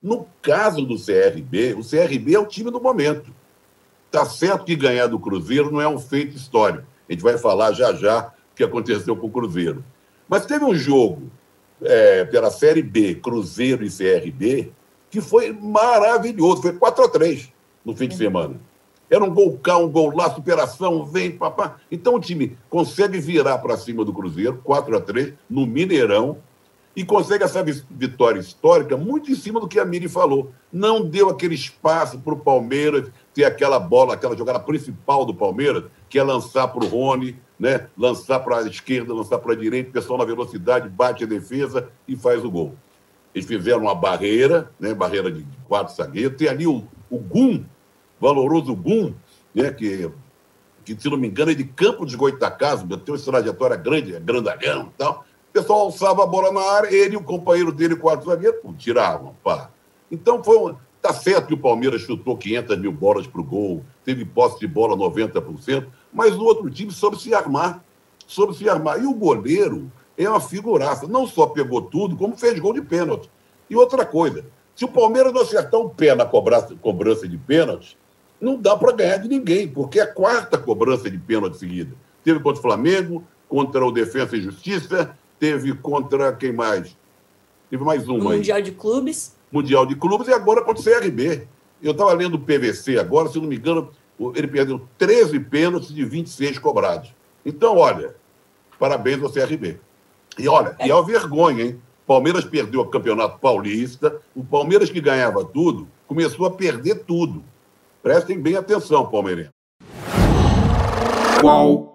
No caso do CRB, o CRB é o time do momento. Está certo que ganhar do Cruzeiro não é um feito histórico. A gente vai falar já já o que aconteceu com o Cruzeiro. Mas teve um jogo pela Série B, Cruzeiro e CRB, que foi maravilhoso. Foi 4-3 no fim de semana. Era um gol cá, um gol lá, superação, vem, papá. Então o time consegue virar para cima do Cruzeiro, 4-3, no Mineirão, e consegue essa vitória histórica muito em cima do que a Miri falou. Não deu aquele espaço para o Palmeiras ter aquela bola, aquela jogada principal do Palmeiras, que é lançar para o Rony, né? Lançar para a esquerda, lançar para a direita, o pessoal na velocidade bate a defesa e faz o gol. Eles fizeram uma barreira, né? Barreira de 4 zagueiros. Tem ali o Gum, valoroso Gum, né? que, se não me engano, é de Campo de Goitacazes, tem uma trajetória grande, é grandalhão e tal. O pessoal alçava a bola na área, ele e o companheiro dele, 4 zagueiros, tiravam, pá. Então, tá certo que o Palmeiras chutou 500 mil bolas pro gol, teve posse de bola 90%, mas o outro time soube se armar. E o goleiro é uma figuraça. Não só pegou tudo, como fez gol de pênalti. E outra coisa, se o Palmeiras não acertar um pé na cobrança de pênalti, não dá para ganhar de ninguém, porque é a 4ª cobrança de pênalti seguida. Teve contra o Flamengo, contra o Defensa e Justiça, teve contra quem mais? Teve mais uma aí. Mundial de Clubes. Mundial de Clubes e agora contra o CRB. Eu estava lendo o PVC agora, se não me engano, ele perdeu 13 pênaltis de 26 cobrados. Então, olha, parabéns ao CRB. E olha, e é uma vergonha, hein? Palmeiras perdeu o Campeonato Paulista, o Palmeiras que ganhava tudo, começou a perder tudo. Prestem bem atenção, palmeirense. Qual